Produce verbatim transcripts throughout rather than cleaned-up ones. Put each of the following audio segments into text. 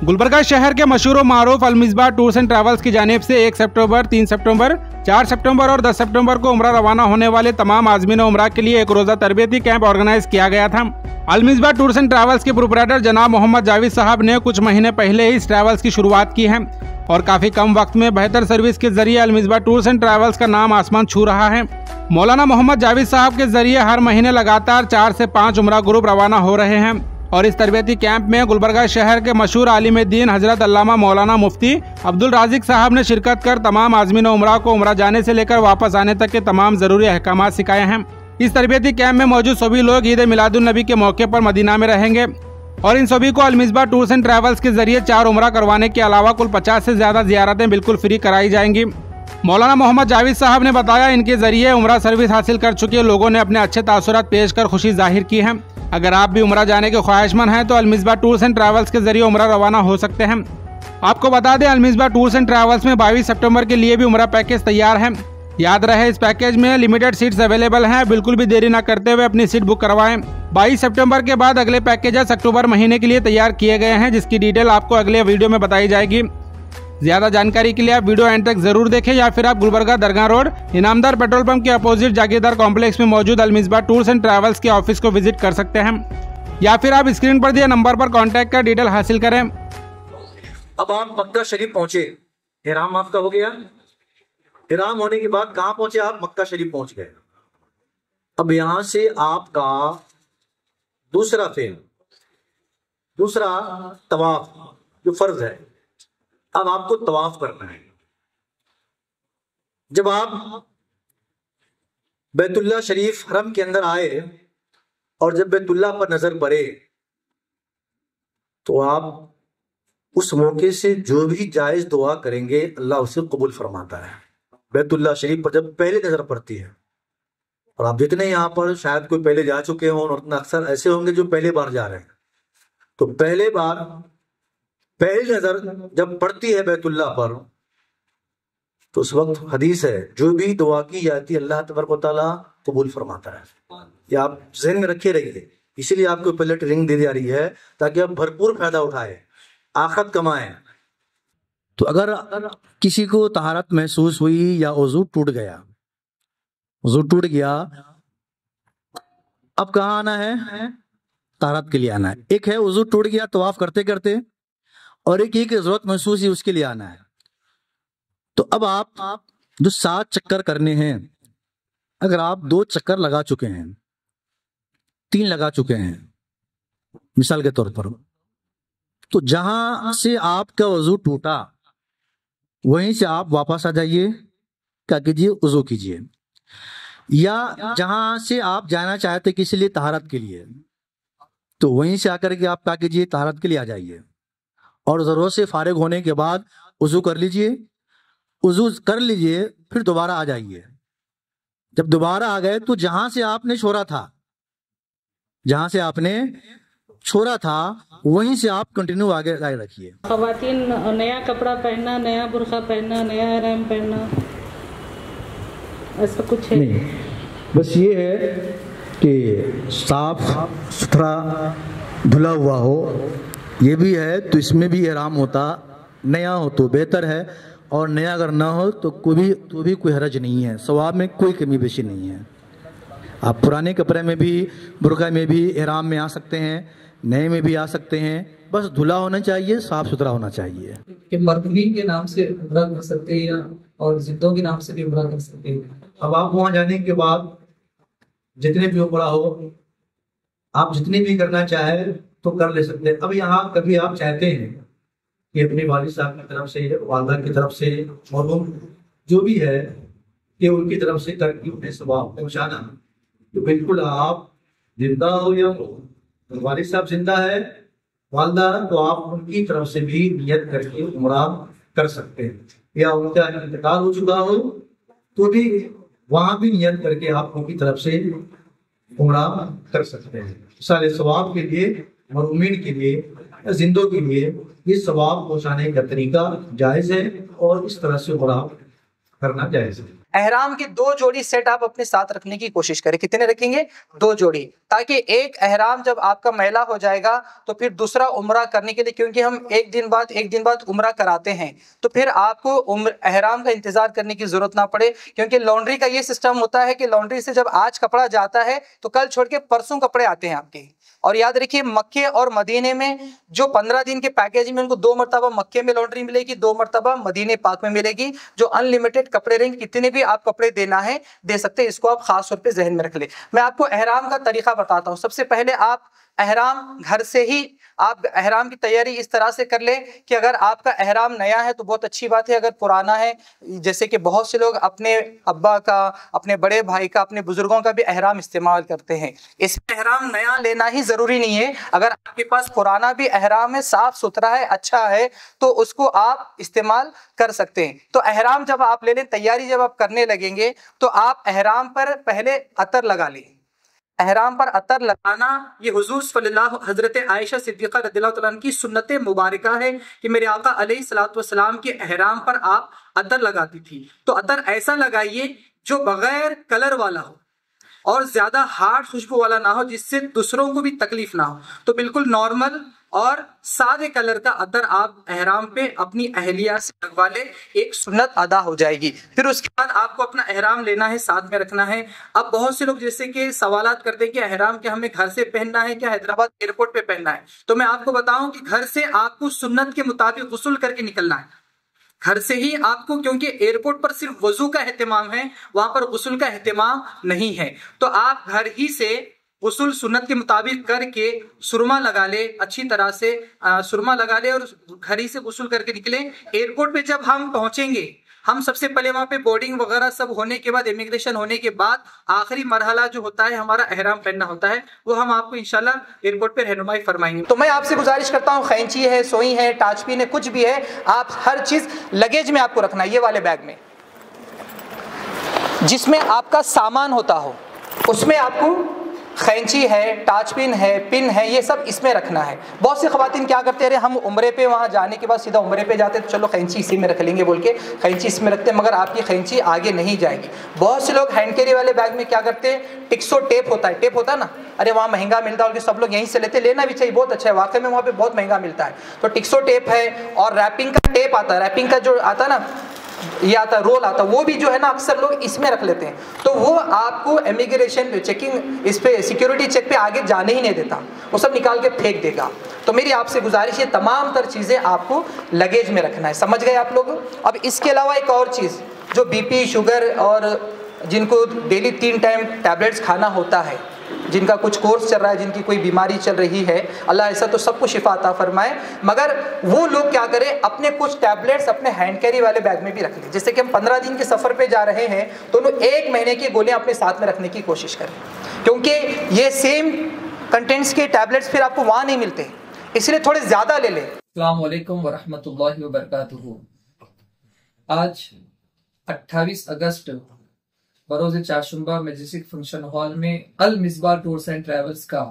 गुलबर्गा शहर के मशहूर और मारूफ अलमिसबाह टूर्स एंड ट्रैवल्स की जानिब से एक सितंबर, तीन सितंबर, चार सितंबर और दस सितंबर को उम्रा रवाना होने वाले तमाम आज़मीन उम्रा के लिए एक रोज़ा तरबियती कैंप ऑर्गेनाइज किया गया था। अलमिसबाह टूर्स एंड ट्रैवल्स के प्रोप्राइटर जनाब मोहम्मद जावेद साहब ने कुछ महीने पहले ही इस ट्रैवल्स की शुरुआत की है और काफ़ी कम वक्त में बेहतर सर्विस के जरिए अलमिसबाह टूर्स एंड ट्रैवल्स का नाम आसमान छू रहा है। मौलाना मोहम्मद जावेद साहब के जरिए हर महीने लगातार चार से पाँच उम्रा ग्रुप रवाना हो रहे हैं और इस तरबियती कैंप में गुलबर्गा शहर के मशहूर आलिम दीन हजरत अल्लामा मौलाना मुफ्ती अब्दुल राजिक साहब ने शिरकत कर तमाम आज़मीन उम्रा को उम्रा जाने से लेकर वापस आने तक के तमाम ज़रूरी अहकाम सिखाए हैं। इस तरबियती कैंप में मौजूद सभी लोग ईद मिलादुन नबी के मौके पर मदीना में रहेंगे और इन सभी को अलमिसबाह टूर्स एंड ट्रैवल्स के जरिए चार उम्रा करवाने के अलावा कुल पचास से ज्यादा ज़ियारतें बिल्कुल फ्री कराई जाएंगी। मौलाना मोहम्मद जावेद साहब ने बताया, इनके जरिए उम्रा सर्विस हासिल कर चुके लोगों ने अपने अच्छे तासुरात पेश कर खुशी जाहिर की है। अगर आप भी उम्रा जाने के ख्वाहिशमंद हैं तो अलमिसबाह टूर्स एंड ट्रैवल्स के जरिए उम्रा रवाना हो सकते हैं। आपको बता दें, अलमिसबाह टूर्स एंड ट्रैवल्स में बाईस सितंबर के लिए भी उम्रा पैकेज तैयार है। याद रहे, इस पैकेज में लिमिटेड सीट्स अवेलेबल हैं। बिल्कुल भी देरी न करते हुए अपनी सीट बुक करवाएं। बाईस सितंबर के बाद अगले पैकेजेस अक्टूबर महीने के लिए तैयार किए गए हैं, जिसकी डिटेल आपको अगले वीडियो में बताई जाएगी। ज्यादा जानकारी के लिए आप वीडियो एंड तक जरूर देखें या फिर आप Gulbarga Dargah road Inamdar petrol pump के अपोजिट जागीरदार कॉम्प्लेक्स में मौजूद अलमिसबाह टूर्स एंड ट्रैवल्स के ऑफिस को विजिट कर सकते हैं या फिर आप स्क्रीन पर दिए नंबर पर कांटेक्ट कर डिटेल हासिल करें। अब आप मक्का शरीफ पहुंचे, इहराम आपका हो गया। इहराम होने के बाद कहां पहुंचे आप? मक्का शरीफ पहुंच गए। अब यहां से आपका दूसरा फेल, दूसरा तवाफ जो फर्ज है, अब आपको तवाफ करना है। जब आप बैतुल्लाह शरीफ हरम के अंदर आए और जब बैतुल्लाह पर नजर पड़े तो आप उस मौके से जो भी जायज दुआ करेंगे अल्लाह उसे कबूल फरमाता है। बैतुल्लाह शरीफ पर जब पहले नजर पड़ती है, और आप जितने यहाँ पर शायद कोई पहले जा चुके हों और उतना अक्सर ऐसे होंगे जो पहले बार जा रहे हैं, तो पहले बार पहली नजर जब पड़ती है बैतुल्लाह पर तो उस वक्त हदीस है, जो भी दुआ की जाती है अल्लाह तबारक व तआला कबूल फरमाता है। ये आप ज़हन में रखे रहिए। इसीलिए आपको पहले ट्रेनिंग दी जा रही है ताकि आप भरपूर फायदा उठाए, आखिरत कमाएं। तो अगर किसी को तहारत महसूस हुई या वजू टूट गया, वजू टूट गया, अब कहाँ आना है? तहारत के लिए आना है। एक है वजू टूट गया तवाफ करते करते, और एक ही की जरूरत महसूस ही उसके लिए आना है। तो अब आप, आप जो सात चक्कर करने हैं, अगर आप दो चक्कर लगा चुके हैं, तीन लगा चुके हैं मिसाल के तौर पर, तो जहां से आपका वजू टूटा वहीं से आप वापस आ जाइए, क्या कीजिए? वजू कीजिए। या जहां से आप जाना चाहते किसी लिए तहारत के लिए, तो वहीं से आकर के आप क्या कीजिए? तहारत के लिए आ जाइए और जरूरत से फारिग होने के बाद वजू कर लीजिए। वजू कर लीजिए, फिर दोबारा आ जाइए। जब दोबारा आ गए तो जहां से आपने छोड़ा था, जहां से आपने छोड़ा था वहीं से आप कंटिन्यू आगे आगे रखिए। खवातीन नया कपड़ा पहनना, नया बुर्का पहनना, नया इहराम पहनना, ऐसा कुछ है नहीं। बस ये है कि साफ सुथरा धुला हुआ हो, ये भी है तो इसमें भी इहराम होता। नया हो तो बेहतर है, और नया अगर ना हो तो कोई भी तो भी कोई हरज नहीं है, सवाब में कोई कमी बेशी नहीं है। आप पुराने कपड़े में भी, बुर्का में भी इहराम में आ सकते हैं, नए में भी आ सकते हैं। बस धुला होना चाहिए, साफ सुथरा होना चाहिए। कि मरहूमीन के नाम से उम्रा कर सकते हैं और जिद्दों के नाम से भी उम्रा कर सकते हैं। अब आप वहां जाने के बाद जितने भी उम्रा हो, आप जितने भी करना चाहे तो कर ले सकते हैं। अब यहाँ कभी आप चाहते हैं कि अपने वालिद साहब की तरफ से, वालदा की तरफ से, मरहूम जो भी है कि उनकी तरफ से तरकीब सवाब पहुँचाना, तो बिल्कुल आप जिंदा हो या वालिद साहब जिंदा है, वालदा, तो आप उनकी तरफ से भी नियत करके उम्रा कर सकते हैं। या उनका इंतकाल हो चुका हो तो भी वहां भी नियत करके आप उनकी तरफ से उम्रा कर सकते हैं। सारे सवाब के लिए, मरहूमीन के लिए, जिंदों के लिए ये सवाब पहुँचाने का तरीका जायज़ है और इस तरह से उम्रा करना जायज है। एहराम की दो जोड़ी सेट आप अपने साथ रखने की कोशिश करें। कितने रखेंगे? दो जोड़ी, ताकि एक एहराम जब आपका मैला हो जाएगा तो फिर दूसरा उम्रा करने के लिए, क्योंकि हम एक दिन बाद एक दिन बाद उम्रा कराते हैं, तो फिर आपको उम्र एहराम का इंतजार करने की जरूरत ना पड़े। क्योंकि लॉन्ड्री का ये सिस्टम होता है कि लॉन्ड्री से जब आज कपड़ा जाता है तो कल छोड़ के परसों कपड़े आते हैं आपके। और याद रखिए, मक्के और मदीने में जो पंद्रह दिन के पैकेज में उनको दो मरतबा मक्के में लॉन्ड्री मिलेगी, दो मरतबा मदीने पाक में मिलेगी, जो अनलिमिटेड कपड़े रहेंगे। कितने भी आप कपड़े देना है दे सकते हैं, इसको आप खास तौर पे जहन में रख ले। मैं आपको एहराम का तरीका बताता हूँ। सबसे पहले आप एहराम घर से ही आप एहराम की तैयारी इस तरह से कर ले कि अगर आपका एहराम नया है तो बहुत अच्छी बात है, अगर पुराना है, जैसे कि बहुत से लोग अपने अब्बा का, अपने बड़े भाई का, अपने बुजुर्गों का भी एहराम इस्तेमाल करते हैं। इसमें एहराम नया लेना ही जरूरी नहीं है। अगर आपके पास पुराना भी एहराम है, साफ सुथरा है, अच्छा है, तो उसको आप इस्तेमाल कर सकते हैं। तो एहराम जब आप ले लें, तैयारी जब आप करने लगेंगे तो आप एहराम पर पहले अतर लगा लें। एहराम पर अतर लगाना ये हुजूर सल्लल्लाहु हजरत आयशा सिद्दीक़ा रज़ियल्लाहु तआला अन्हा की सुन्नत मुबारका है कि मेरे आका अलैहिस्सलातु वस्सलाम के एहराम पर आप अतर लगाती थी। तो अतर ऐसा लगाइए जो बगैर कलर वाला हो और ज्यादा हार्ड खुशबू वाला ना हो, जिससे दूसरों को भी तकलीफ ना हो। तो बिल्कुल नॉर्मल और सादे कलर का अतर आप एहराम पे अपनी अहलिया से लगवा ले, एक सुन्नत अदा हो जाएगी। फिर उसके बाद आपको अपना एहराम लेना है, साथ में रखना है। अब बहुत से लोग जैसे कि सवालात करते हैं कि एहराम क्या हमें घर से पहनना है, क्या हैदराबाद एयरपोर्ट पे पहनना है। तो मैं आपको बताऊं कि घर से आपको सुन्नत के मुताबिक गुस्ल करके निकलना है, घर से ही आपको, क्योंकि एयरपोर्ट पर सिर्फ वजू का एहतमाम है, वहां पर गुस्ल का एहतमाम नहीं है। तो आप घर ही से गुस्ल सुन्नत के मुताबिक करके सुरमा लगा ले, अच्छी तरह से आ, सुरमा लगा ले और घर ही से गुस्ल करके निकले। एयरपोर्ट पे जब हम पहुंचेंगे, हम सबसे पहले वहां पे बोर्डिंग वगैरह सब होने के बाद, इमिग्रेशन होने के बाद आखिरी मरहला जो होता है हमारा एहराम पहनना होता है, वो हम आपको इंशाल्लाह एयरपोर्ट पे रहनुमाई फरमाएंगे। तो मैं आपसे गुजारिश करता हूँ, खैंची है, सोई है, टाचपिन है, कुछ भी है, आप हर चीज लगेज में आपको रखना है। ये वाले बैग में जिसमें आपका सामान होता हो, उसमें आपको खैंची है, टाचपिन है, पिन है, ये सब इसमें रखना है। बहुत सी ख़वातीन क्या करते हैं, हम उम्रे पे वहाँ जाने के बाद सीधा उम्रे पे जाते हैं, तो चलो खैंची इसी में रख लेंगे बोल के खैंची इसमें रखते हैं, मगर आपकी खैंची आगे नहीं जाएगी। बहुत से लोग हैंड कैरी वाले बैग में क्या करते हैं, टिक्सो टेप होता है, टेप होता है ना, अरे वहाँ महंगा मिलता है और सब लोग यहीं से लेते हैं, लेना भी चाहिए, बहुत अच्छा है, वाकई में वहाँ पे बहुत महंगा मिलता है। तो टिक्सो टेप है और रैपिंग का टेप आता है, रैपिंग का जो आता है ना, ये आता रोल आता, वो भी जो है ना अक्सर लोग इसमें रख लेते हैं। तो वो आपको इमिग्रेशन चेकिंग, इस पे सिक्योरिटी चेक पे आगे जाने ही नहीं देता, वो सब निकाल के फेंक देगा। तो मेरी आपसे गुजारिश है, तमाम तर चीज़ें आपको लगेज में रखना है। समझ गए आप लोग? अब इसके अलावा एक और चीज़, जो बीपी, शुगर और जिनको डेली तीन टाइम टैबलेट्स खाना होता है, जिनका कुछ कोर्स चल रहा है, जिनकी कोई बीमारी चल रही है, अल्लाह ऐसा तो सबको शिफा अता फरमाए, मगर वो लोग क्या करें, अपने कुछ टैबलेट्स अपने हैंड कैरी वाले बैग में भी रख लें। जैसे कि हम पंद्रह दिन के सफ़र पे जा रहे हैं तो उन्होंने एक महीने की गोलियां अपने साथ में रखने की कोशिश करें, क्योंकि ये सेम कंटेंट्स के टैबलेट्स फिर आपको वहाँ नहीं मिलते, इसलिए थोड़े ज़्यादा ले लें। अस्सलाम वालेकुम वरहमतुल्लाहि वबरकातुहू। आज अट्ठाईस अगस्त बरोज़ चारशंबा मैजेस्टिक फंक्शन हॉल में Al Misbah tours and travels का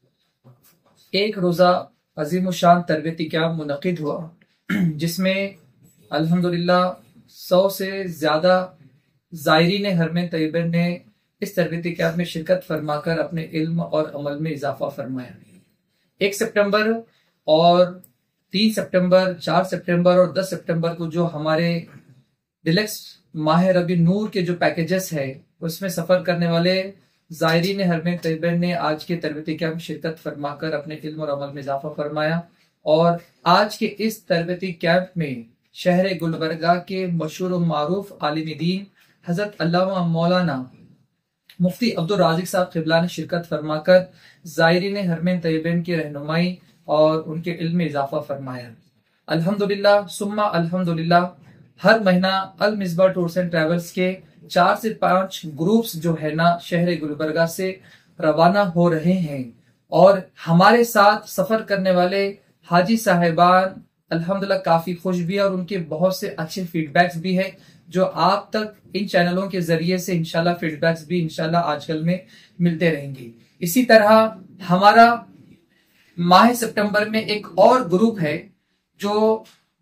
एक रोज़ा अजीम शान तरबियती कैंप मुनक़िद हुआ, जिसमें अल्हम्दुलिल्लाह सौ से ज़्यादा ज़ायरीन हरम तैयबा ने इस तरबियती कैंप में शिरकत फरमाकर अपने इल्म और अमल में इजाफा फरमाया। एक सितंबर और तीन सितंबर, चार सितंबर और दस सितंबर को जो हमारे डिलक्स माह रबी नूर के जो पैकेजेस है, उसमें सफर करने वाले ज़ायरीन हरम तैयबा ने आज के तरबियती कैंप में शिरकत फरमाकर अपने इल्म और अमल में इजाफा फरमाया। और आज के इस तरबियती कैंप में शहर गुलबर्गा के मशहूर और मारूफ आलिम दीन हजरत अल्लामा मौलाना मुफ्ती अब्दुल राज़िक साहब क़िबला ने शिरकत फरमाकर ज़ायरीन हरम तैयबा की रहनुमाई और उनके इल्म में इजाफा फरमाया। अल्हम्दुलिल्लाह सुम्मा अल्हम्दुलिल्लाह, हर महीना Al Misbah tours and travels के चार से पांच ग्रुप्स जो है ना शहर गुलबर्गा से रवाना हो रहे हैं, और हमारे साथ सफर करने वाले हाजी साहिबान अल्हम्दुलिल्लाह काफी खुश भी है और उनके बहुत से अच्छे फीडबैक्स भी है, जो आप तक इन चैनलों के जरिए से इंशाल्लाह फीडबैक्स भी इंशाल्लाह आजकल में मिलते रहेंगे। इसी तरह हमारा माह सितंबर में एक और ग्रुप है जो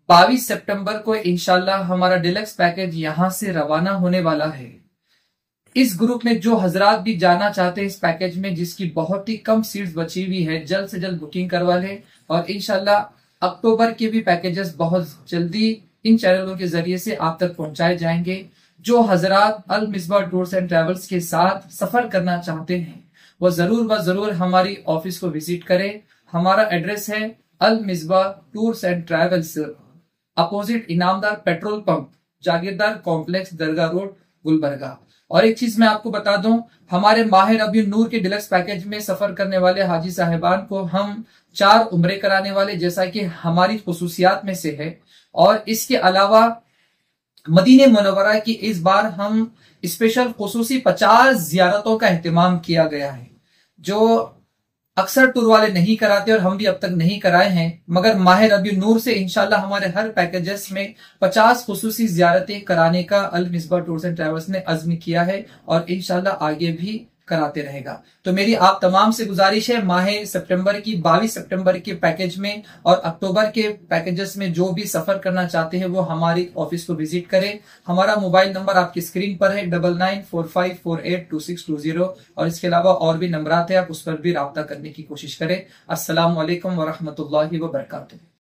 बाईस सितंबर को इंशाल्लाह हमारा डिलक्स पैकेज यहां से रवाना होने वाला है। इस ग्रुप में जो हजरात भी जाना चाहते हैं इस पैकेज में, जिसकी बहुत ही कम सीट्स बची हुई है, जल्द से जल्द बुकिंग करवा लें। और इंशाल्लाह अक्टूबर के भी पैकेजेस बहुत जल्दी इन चैनलों के जरिए से आप तक पहुंचाए जाएंगे। जो हजरात Al Misbah tours and travels के साथ सफर करना चाहते हैं वो जरूर व जरूर हमारी ऑफिस को विजिट करें। हमारा एड्रेस है Al Misbah tours and travels, opposite Inamdar petrol pump, Jagirdar complex, Dargah road, Gulbarga. और एक चीज मैं आपको बता दूं, हमारे माह रबीउन नूर के डिलक्स पैकेज में सफर करने वाले हाजी साहिबान को हम चार उम्रे कराने वाले, जैसा कि हमारी खुसूसियात में से है। और इसके अलावा मदीने मुनव्वरा की इस बार हम स्पेशल खुसूसी पचास जियारतों का एहतमाम किया गया है, जो अक्सर टूर वाले नहीं कराते और हम भी अब तक नहीं कराए हैं। मगर माह रबीउन नूर से इंशाल्लाह हमारे हर पैकेजेस में पचास खुसूसी जियारतें कराने का Al Misbah tours and travels ने अज़्म किया है और इंशाल्लाह आगे भी कराते रहेगा। तो मेरी आप तमाम से गुजारिश है, माह सितंबर की बाईस सितंबर के पैकेज में और अक्टूबर के पैकेजेस में जो भी सफर करना चाहते हैं वो हमारी ऑफिस को विजिट करें। हमारा मोबाइल नंबर आपकी स्क्रीन पर है, double nine four five four eight two six two zero. और इसके अलावा और भी नंबरात है, आप उस पर भी राब्ता करने की कोशिश करें। अस्सलाम वालेकुम वरहमतुल्लाहि वबरकातुहू।